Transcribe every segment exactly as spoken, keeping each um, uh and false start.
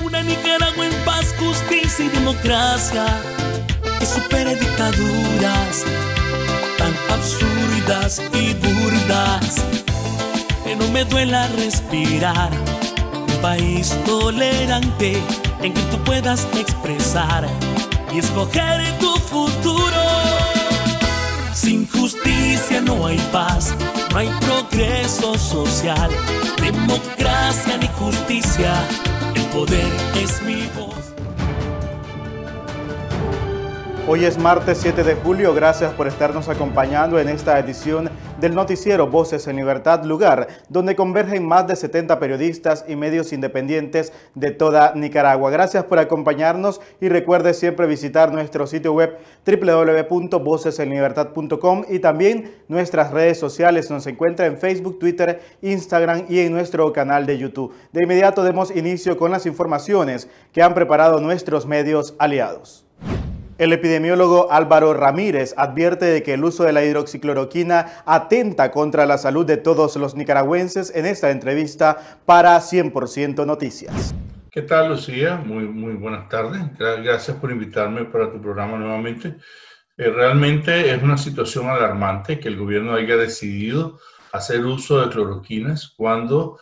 Una Nicaragua en paz, justicia y democracia, que supere dictaduras tan absurdas y burdas, que no me duela respirar. Un país tolerante en que tú puedas expresar y escoger tu futuro. Sin justicia no hay paz, no hay progreso social, democracia ni justicia, el poder es mi voz. Hoy es martes siete de julio, gracias por estarnos acompañando en esta edición del noticiero Voces en Libertad, lugar donde convergen más de setenta periodistas y medios independientes de toda Nicaragua. Gracias por acompañarnos y recuerde siempre visitar nuestro sitio web doble u doble u doble u punto voces en libertad punto com y también nuestras redes sociales. Nos encuentra en Facebook, Twitter, Instagram y en nuestro canal de YouTube. De inmediato demos inicio con las informaciones que han preparado nuestros medios aliados. El epidemiólogo Álvaro Ramírez advierte de que el uso de la hidroxicloroquina atenta contra la salud de todos los nicaragüenses en esta entrevista para cien por ciento Noticias. ¿Qué tal, Lucía? Muy, muy buenas tardes. Gracias por invitarme para tu programa nuevamente. Eh, realmente es una situación alarmante que el gobierno haya decidido hacer uso de cloroquinas cuando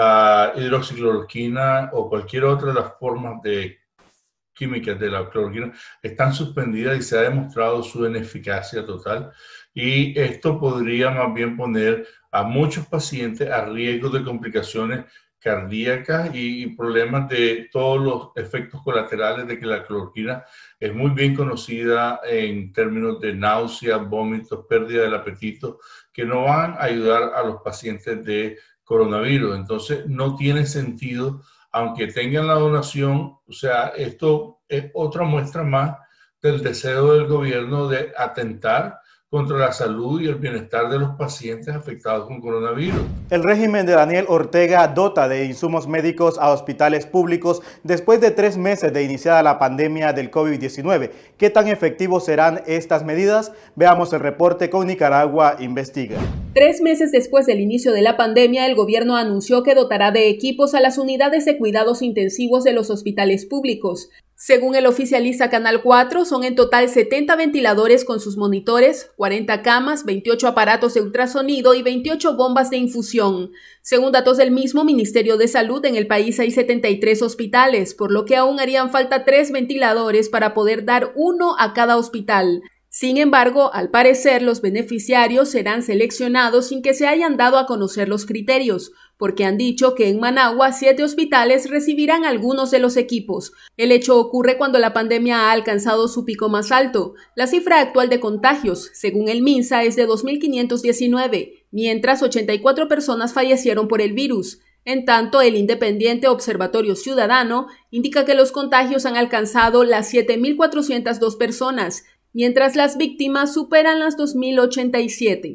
la hidroxicloroquina o cualquier otra de las formas de químicas de la cloroquina están suspendidas y se ha demostrado su ineficacia total, y esto podría más bien poner a muchos pacientes a riesgo de complicaciones cardíacas y problemas de todos los efectos colaterales de que la cloroquina es muy bien conocida en términos de náuseas, vómitos, pérdida del apetito, que no van a ayudar a los pacientes de coronavirus. Entonces no tiene sentido, aunque tengan la donación. O sea, esto es otra muestra más del deseo del gobierno de atentar contra la salud y el bienestar de los pacientes afectados con coronavirus. El régimen de Daniel Ortega dota de insumos médicos a hospitales públicos después de tres meses de iniciada la pandemia del COVID diecinueve. ¿Qué tan efectivos serán estas medidas? Veamos el reporte con Nicaragua Investiga. Tres meses después del inicio de la pandemia, el gobierno anunció que dotará de equipos a las unidades de cuidados intensivos de los hospitales públicos. Según el oficialista Canal cuatro, son en total setenta ventiladores con sus monitores, cuarenta camas, veintiocho aparatos de ultrasonido y veintiocho bombas de infusión. Según datos del mismo Ministerio de Salud, en el país hay setenta y tres hospitales, por lo que aún harían falta tres ventiladores para poder dar uno a cada hospital. Sin embargo, al parecer, los beneficiarios serán seleccionados sin que se hayan dado a conocer los criterios, porque han dicho que en Managua siete hospitales recibirán algunos de los equipos. El hecho ocurre cuando la pandemia ha alcanzado su pico más alto. La cifra actual de contagios, según el MINSA, es de dos mil quinientos diecinueve, mientras ochenta y cuatro personas fallecieron por el virus. En tanto, el independiente Observatorio Ciudadano indica que los contagios han alcanzado las siete mil cuatrocientas dos personas, mientras las víctimas superan las dos mil ochenta y siete.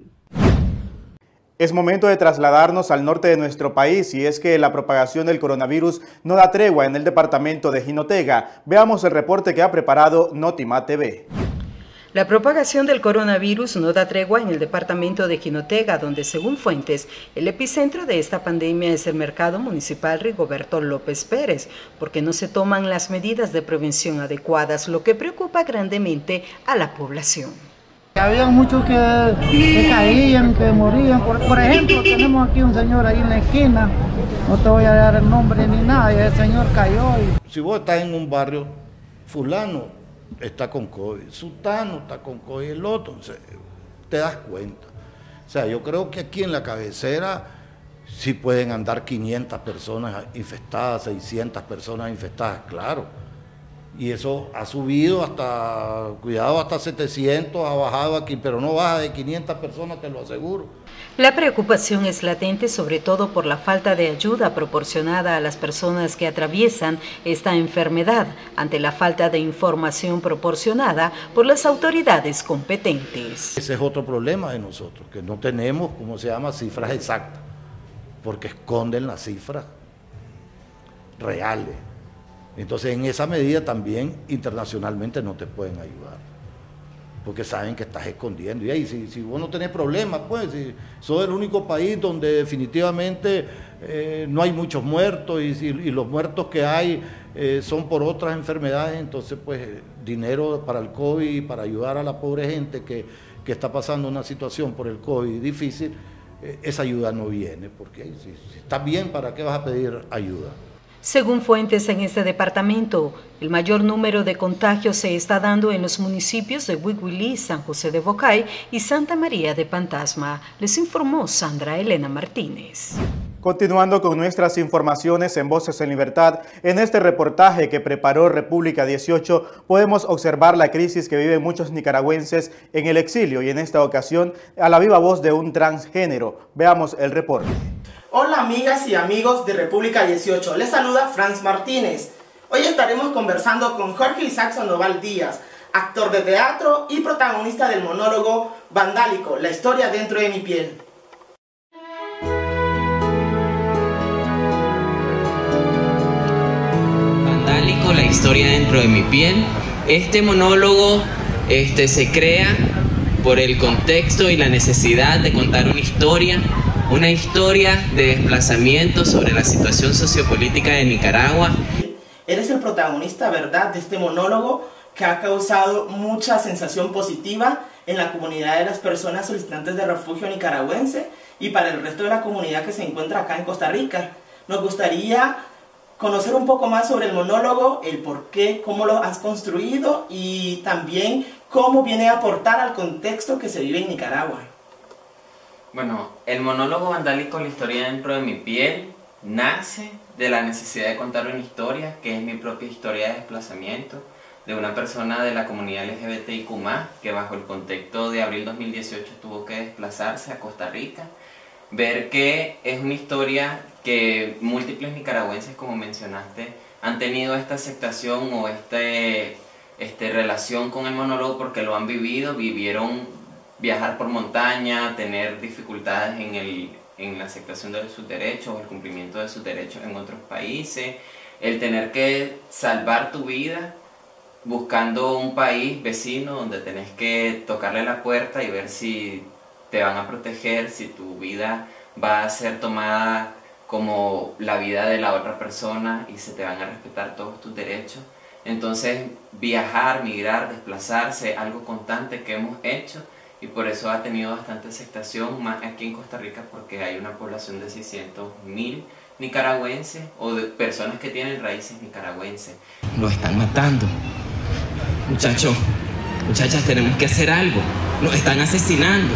Es momento de trasladarnos al norte de nuestro país, y es que la propagación del coronavirus no da tregua en el departamento de Jinotega. Veamos el reporte que ha preparado Notima T V. La propagación del coronavirus no da tregua en el departamento de Jinotega, donde, según fuentes, el epicentro de esta pandemia es el mercado municipal Rigoberto López Pérez, porque no se toman las medidas de prevención adecuadas, lo que preocupa grandemente a la población. Había muchos que, que caían, que morían. Por, por ejemplo, tenemos aquí un señor ahí en la esquina, no te voy a dar el nombre ni nada, y el señor cayó. Y... Si vos estás en un barrio, fulano está con COVID, sultano está con COVID, el otro, entonces, te das cuenta. O sea, yo creo que aquí en la cabecera sí pueden andar quinientas personas infectadas, seiscientas personas infectadas, claro. Y eso ha subido hasta, cuidado, hasta setecientos, ha bajado aquí, pero no baja de quinientas personas, te lo aseguro. La preocupación es latente, sobre todo por la falta de ayuda proporcionada a las personas que atraviesan esta enfermedad, ante la falta de información proporcionada por las autoridades competentes. Ese es otro problema de nosotros, que no tenemos, ¿cómo se llama?, cifras exactas, porque esconden las cifras reales. Entonces, en esa medida también internacionalmente no te pueden ayudar, porque saben que estás escondiendo. Y ahí, si, si vos no tenés problemas, pues, si sos el único país donde definitivamente eh, no hay muchos muertos, y, y, y los muertos que hay eh, son por otras enfermedades, entonces pues dinero para el COVID, para ayudar a la pobre gente que, que está pasando una situación por el COVID difícil, eh, esa ayuda no viene, porque si, si estás bien, ¿para qué vas a pedir ayuda? Según fuentes en este departamento, el mayor número de contagios se está dando en los municipios de Huihuilí, San José de Bocay y Santa María de Pantasma. Les informó Sandra Elena Martínez. Continuando con nuestras informaciones en Voces en Libertad, en este reportaje que preparó República dieciocho podemos observar la crisis que viven muchos nicaragüenses en el exilio y en esta ocasión a la viva voz de un transgénero. Veamos el reporte. Hola amigas y amigos de República dieciocho, les saluda Franz Martínez. Hoy estaremos conversando con Jorge Isaac Sandoval Díaz, actor de teatro y protagonista del monólogo Vandálico, la historia dentro de mi piel. Vandálico, la historia dentro de mi piel. Este monólogo este, se crea por el contexto y la necesidad de contar una historia Una historia de desplazamiento sobre la situación sociopolítica de Nicaragua. Eres el protagonista, ¿verdad?, de este monólogo que ha causado mucha sensación positiva en la comunidad de las personas solicitantes de refugio nicaragüense y para el resto de la comunidad que se encuentra acá en Costa Rica. Nos gustaría conocer un poco más sobre el monólogo, el por qué, cómo lo has construido y también cómo viene a aportar al contexto que se vive en Nicaragua. Bueno, el monólogo Vandálico, la historia dentro de mi piel, nace de la necesidad de contar una historia, que es mi propia historia de desplazamiento, de una persona de la comunidad L G B T I Q más, que bajo el contexto de abril dos mil dieciocho tuvo que desplazarse a Costa Rica. Ver que es una historia que múltiples nicaragüenses, como mencionaste, han tenido esta aceptación o este, este, relación con el monólogo porque lo han vivido, vivieron viajar por montaña, tener dificultades en, el, en la aceptación de sus derechos o el cumplimiento de sus derechos en otros países, el tener que salvar tu vida buscando un país vecino donde tenés que tocarle la puerta y ver si te van a proteger, si tu vida va a ser tomada como la vida de la otra persona y se te van a respetar todos tus derechos. Entonces viajar, migrar, desplazarse, algo constante que hemos hecho, y por eso ha tenido bastante aceptación, más aquí en Costa Rica, porque hay una población de seiscientos mil nicaragüenses o de personas que tienen raíces nicaragüenses. Lo están matando. Muchachos, muchachas, tenemos que hacer algo. Nos están asesinando.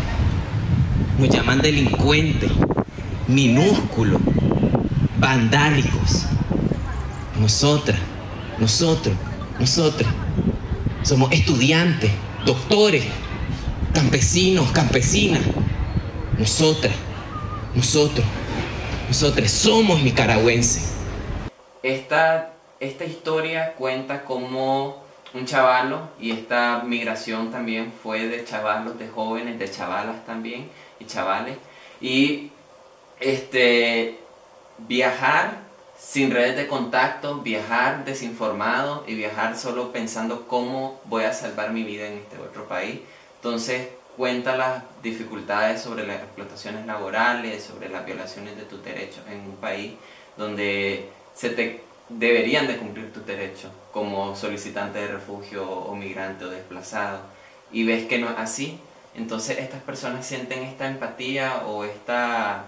Nos llaman delincuentes, minúsculos, vandálicos. Nosotras, nosotros, nosotras, somos estudiantes, doctores, campesinos, campesinas, nosotras, nosotros, nosotros somos nicaragüenses. Esta, esta historia cuenta como un chavalo, y esta migración también fue de chavalos, de jóvenes, de chavalas también, y chavales, y este, viajar sin redes de contacto, viajar desinformado y viajar solo pensando cómo voy a salvar mi vida en este otro país. Entonces cuenta las dificultades sobre las explotaciones laborales, sobre las violaciones de tus derechos en un país donde se te deberían de cumplir tus derechos como solicitante de refugio o migrante o desplazado, y ves que no es así. Entonces estas personas sienten esta empatía o esta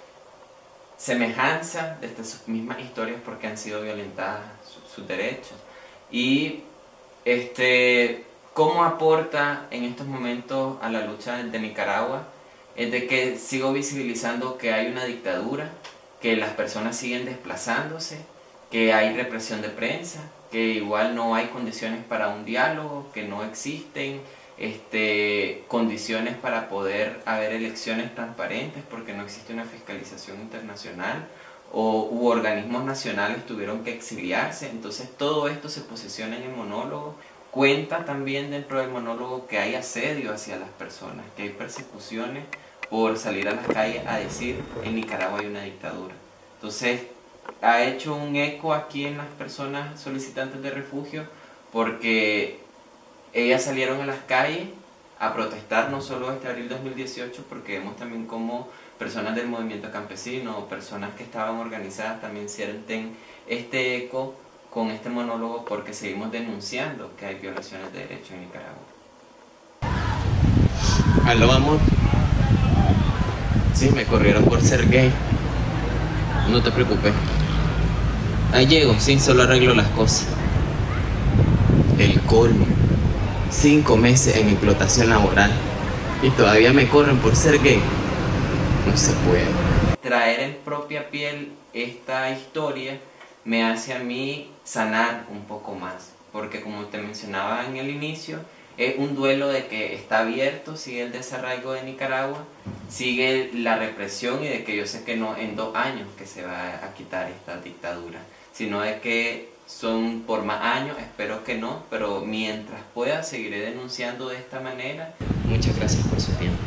semejanza de estas sus mismas historias porque han sido violentadas sus, sus derechos. Y este... ¿cómo aporta en estos momentos a la lucha de Nicaragua? Es de que sigo visibilizando que hay una dictadura, que las personas siguen desplazándose, que hay represión de prensa, que igual no hay condiciones para un diálogo, que no existen este, condiciones para poder haber elecciones transparentes porque no existe una fiscalización internacional, o u organismos nacionales tuvieron que exiliarse. Entonces todo esto se posiciona en el monólogo. Cuenta también dentro del monólogo que hay asedio hacia las personas, que hay persecuciones por salir a las calles a decir en Nicaragua hay una dictadura. Entonces ha hecho un eco aquí en las personas solicitantes de refugio porque ellas salieron a las calles a protestar no solo este abril dos mil dieciocho, porque vemos también como personas del movimiento campesino o personas que estaban organizadas también sienten este eco este monólogo porque seguimos denunciando que hay violaciones de derechos en Nicaragua. Aló, amor. Sí, me corrieron por ser gay. No te preocupes. Ahí llego, sí, solo arreglo las cosas. El colmo. Cinco meses en explotación laboral. Y todavía me corren por ser gay. No se puede. Traer en propia piel esta historia me hace a mí sanar un poco más. Porque como te mencionaba en el inicio, es un duelo de que está abierto, sigue el desarraigo de Nicaragua, sigue la represión y de que yo sé que no en dos años que se va a quitar esta dictadura, sino de que son por más años, espero que no, pero mientras pueda seguiré denunciando de esta manera. Muchas gracias por su tiempo.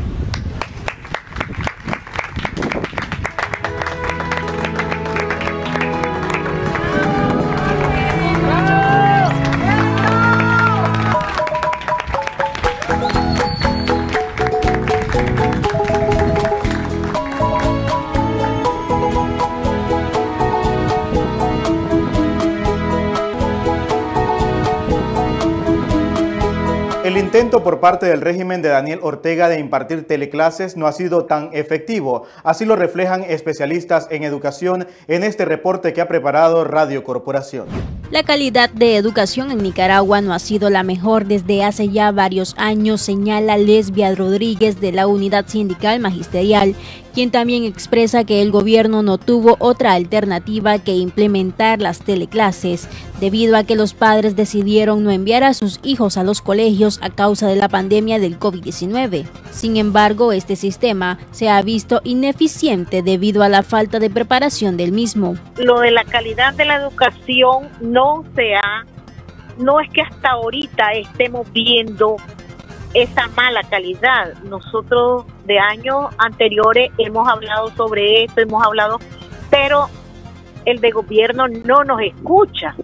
El intento por parte del régimen de Daniel Ortega de impartir teleclases no ha sido tan efectivo. Así lo reflejan especialistas en educación en este reporte que ha preparado Radio Corporación. La calidad de educación en Nicaragua no ha sido la mejor desde hace ya varios años, señala Lesbia Rodríguez de la Unidad Sindical Magisterial, quien también expresa que el gobierno no tuvo otra alternativa que implementar las teleclases, debido a que los padres decidieron no enviar a sus hijos a los colegios a causa de la pandemia del COVID diecinueve. Sin embargo, este sistema se ha visto ineficiente debido a la falta de preparación del mismo. Lo de la calidad de la educación no se ha, no es que hasta ahorita estemos viendo esa mala calidad. Nosotros de años anteriores hemos hablado sobre esto, hemos hablado, pero el de gobierno no nos escucha.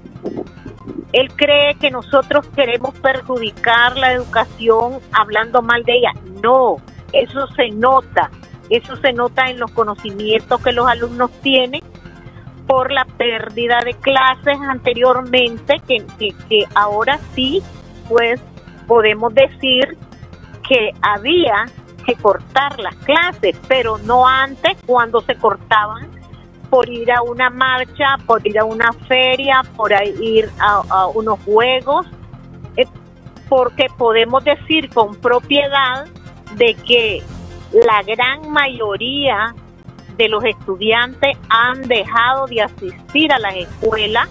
Él cree que nosotros queremos perjudicar la educación hablando mal de ella. No, eso se nota, eso se nota en los conocimientos que los alumnos tienen por la pérdida de clases anteriormente, que, que, que ahora sí, pues podemos decir que había que cortar las clases, pero no antes, cuando se cortaban por ir a una marcha, por ir a una feria, por ir a, a unos juegos, eh, porque podemos decir con propiedad de que la gran mayoría de los estudiantes han dejado de asistir a las escuelas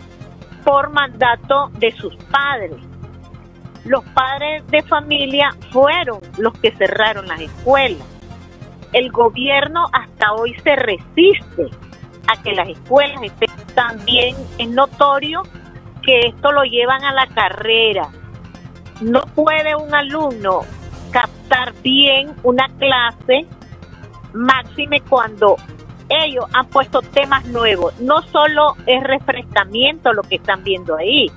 por mandato de sus padres. Los padres de familia fueron los que cerraron las escuelas. El gobierno hasta hoy se resiste a que las escuelas estén. También es notorio que esto lo llevan a la carrera. No puede un alumno captar bien una clase, máxime cuando ellos han puesto temas nuevos. No solo es refrescamiento lo que están viendo ahí,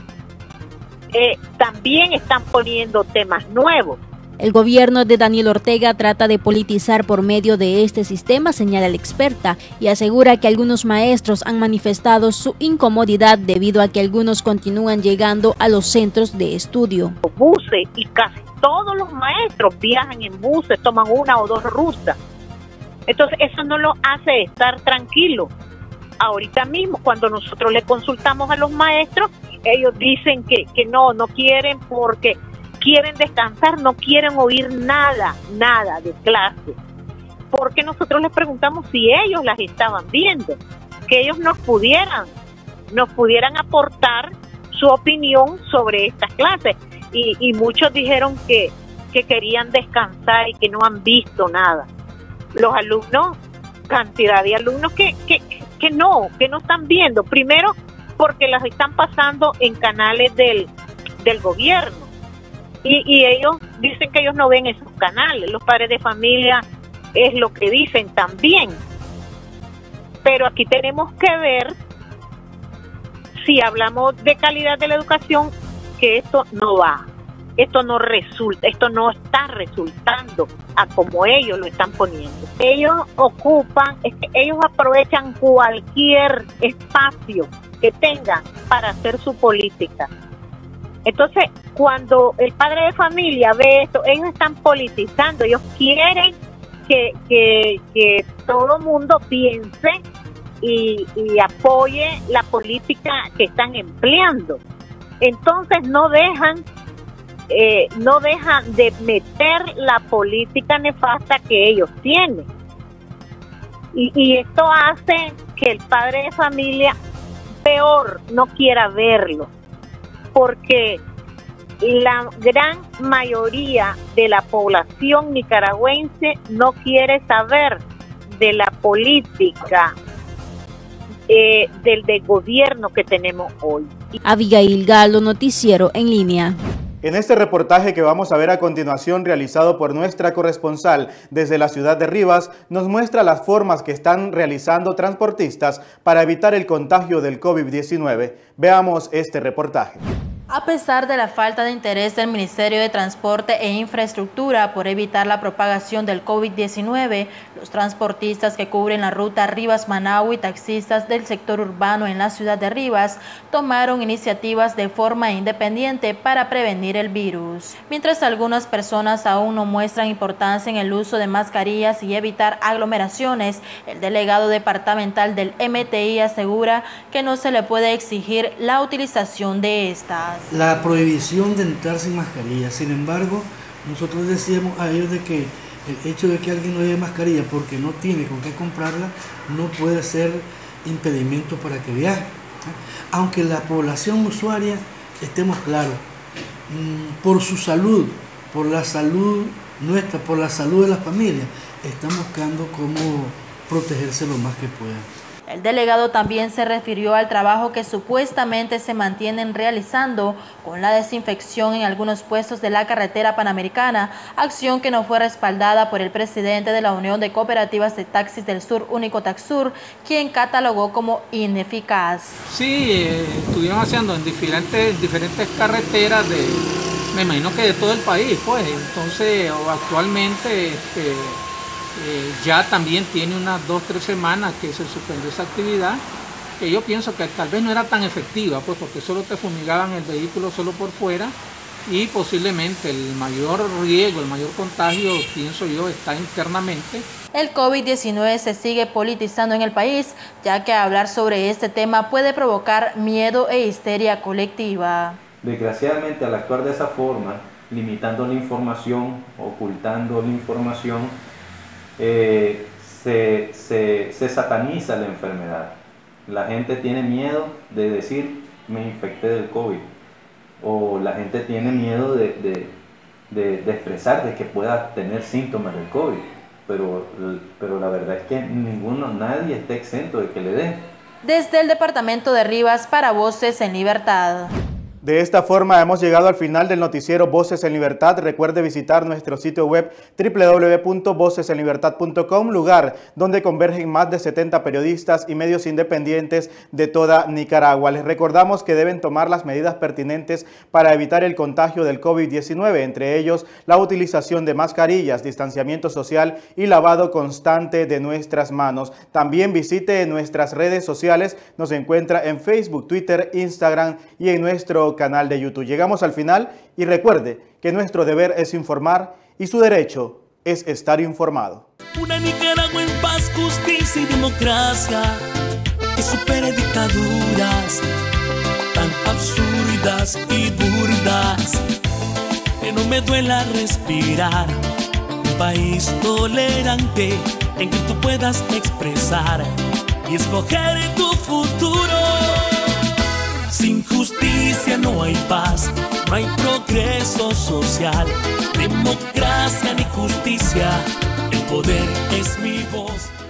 eh, también están poniendo temas nuevos. El gobierno de Daniel Ortega trata de politizar por medio de este sistema, señala la experta, y asegura que algunos maestros han manifestado su incomodidad debido a que algunos continúan llegando a los centros de estudio. Buses, y casi todos los maestros viajan en buses, toman una o dos rutas. Entonces eso no lo hace estar tranquilo. Ahorita mismo, cuando nosotros le consultamos a los maestros, ellos dicen que, que no, no quieren porque quieren descansar, no quieren oír nada, nada de clase. Porque nosotros les preguntamos si ellos las estaban viendo, que ellos nos pudieran, nos pudieran aportar su opinión sobre estas clases. Y, y muchos dijeron que, que querían descansar y que no han visto nada. Los alumnos, cantidad de alumnos que, que, que no, que no están viendo. Primero, porque las están pasando en canales del, del gobierno. Y, y ellos dicen que ellos no ven esos canales. Los padres de familia es lo que dicen también. Pero aquí tenemos que ver, si hablamos de calidad de la educación, que esto no va. Esto no resulta, esto no está resultando a como ellos lo están poniendo. Ellos ocupan, es que ellos aprovechan cualquier espacio que tengan para hacer su política. Entonces, cuando el padre de familia ve esto, ellos están politizando, ellos quieren que, que, que todo mundo piense y, y apoye la política que están empleando. Entonces no dejan, eh, no dejan de meter la política nefasta que ellos tienen. Y, y esto hace que el padre de familia peor no quiera verlo, porque la gran mayoría de la población nicaragüense no quiere saber de la política eh, del, del gobierno que tenemos hoy. Abigail Galo, Noticiero en Línea. En este reportaje que vamos a ver a continuación, realizado por nuestra corresponsal desde la ciudad de Rivas, nos muestra las formas que están realizando transportistas para evitar el contagio del COVID diecinueve. Veamos este reportaje. A pesar de la falta de interés del Ministerio de Transporte e Infraestructura por evitar la propagación del COVID diecinueve, los transportistas que cubren la ruta Rivas-Managua y taxistas del sector urbano en la ciudad de Rivas tomaron iniciativas de forma independiente para prevenir el virus. Mientras algunas personas aún no muestran importancia en el uso de mascarillas y evitar aglomeraciones, el delegado departamental del M T I asegura que no se le puede exigir la utilización de estas. La prohibición de entrar sin mascarilla. Sin embargo, nosotros decíamos a ellos de que el hecho de que alguien no lleve mascarilla porque no tiene con qué comprarla no puede ser impedimento para que viaje. Aunque la población usuaria, estemos claros, por su salud, por la salud nuestra, por la salud de las familias, están buscando cómo protegerse lo más que puedan. El delegado también se refirió al trabajo que supuestamente se mantienen realizando con la desinfección en algunos puestos de la carretera panamericana, acción que no fue respaldada por el presidente de la Unión de Cooperativas de Taxis del Sur, Único Taxur, quien catalogó como ineficaz. Sí, eh, estuvieron haciendo en diferentes, diferentes carreteras, de, me imagino que de todo el país, pues, entonces actualmente... Este, Eh, ya también tiene unas dos, tres semanas que se suspendió esa actividad, que yo pienso que tal vez no era tan efectiva, pues porque solo te fumigaban el vehículo solo por fuera y posiblemente el mayor riesgo, el mayor contagio, pienso yo, está internamente. El COVID diecinueve se sigue politizando en el país, ya que hablar sobre este tema puede provocar miedo e histeria colectiva. Desgraciadamente, al actuar de esa forma, limitando la información, ocultando la información, Eh, se, se, se sataniza la enfermedad. La gente tiene miedo de decir me infecté del COVID, o la gente tiene miedo de, de, de, de expresar de que pueda tener síntomas del COVID, pero, pero la verdad es que ninguno, nadie está exento de que le den. Desde el departamento de Rivas para Voces en Libertad. De esta forma hemos llegado al final del noticiero Voces en Libertad. Recuerde visitar nuestro sitio web doble u doble u doble u punto voces en libertad punto com, lugar donde convergen más de setenta periodistas y medios independientes de toda Nicaragua. Les recordamos que deben tomar las medidas pertinentes para evitar el contagio del COVID diecinueve, entre ellos la utilización de mascarillas, distanciamiento social y lavado constante de nuestras manos. También visite nuestras redes sociales, nos encuentra en Facebook, Twitter, Instagram y en nuestro canal de YouTube. Llegamos al final y recuerde que nuestro deber es informar y su derecho es estar informado. Una Nicaragua en paz, justicia y democracia que supere dictaduras tan absurdas y burdas, que no me duela respirar. Un país tolerante en que tú puedas expresar y escoger tu futuro. Sin justicia no hay paz, no hay progreso social, democracia ni justicia, el poder es mi voz.